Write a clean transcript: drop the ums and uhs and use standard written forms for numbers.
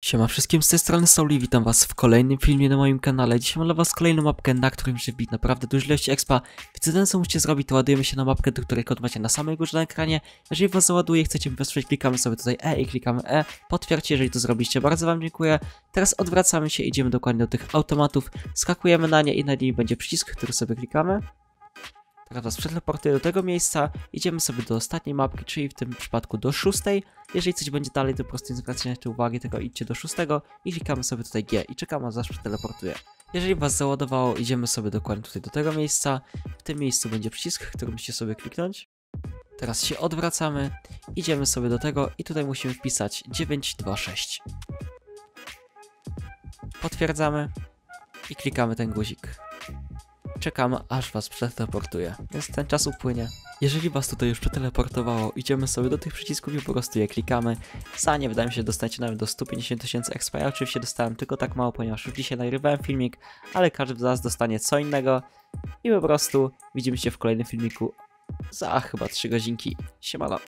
Siema wszystkim, z tej strony Sauli, witam was w kolejnym filmie na moim kanale. Dzisiaj mam dla was kolejną mapkę, na której muszę wbić naprawdę dużo ilości expa. Więc jedyne co musicie zrobić, to ładujemy się na mapkę, do której kod macie na samej górze na ekranie. Jeżeli was załaduje, chcecie mi wesprzeć, klikamy sobie tutaj E i klikamy E. Potwierdźcie, jeżeli to zrobiliście, bardzo wam dziękuję. Teraz odwracamy się, idziemy dokładnie do tych automatów, skakujemy na nie i na niej będzie przycisk, który sobie klikamy. Teraz was przeteleportuję do tego miejsca, idziemy sobie do ostatniej mapki, czyli w tym przypadku do 6. Jeżeli coś będzie dalej, to po prostu nie zwracajcie na to uwagi, tylko idźcie do 6 i klikamy sobie tutaj G i czekamy, aż was przeteleportuje. Jeżeli was załadowało, idziemy sobie dokładnie tutaj do tego miejsca. W tym miejscu będzie przycisk, który musicie sobie kliknąć. Teraz się odwracamy, idziemy sobie do tego i tutaj musimy wpisać 926. Potwierdzamy i klikamy ten guzik. Czekamy, aż was przeteleportuje, więc ten czas upłynie. Jeżeli was tutaj już przeteleportowało, idziemy sobie do tych przycisków i po prostu je klikamy. Za nie, wydaje mi się, dostaniecie nawet do 150 000 expa. Ja oczywiście dostałem tylko tak mało, ponieważ już dzisiaj nagrywałem filmik, ale każdy z was dostanie co innego. I po prostu widzimy się w kolejnym filmiku za chyba 3 godzinki. Siemano.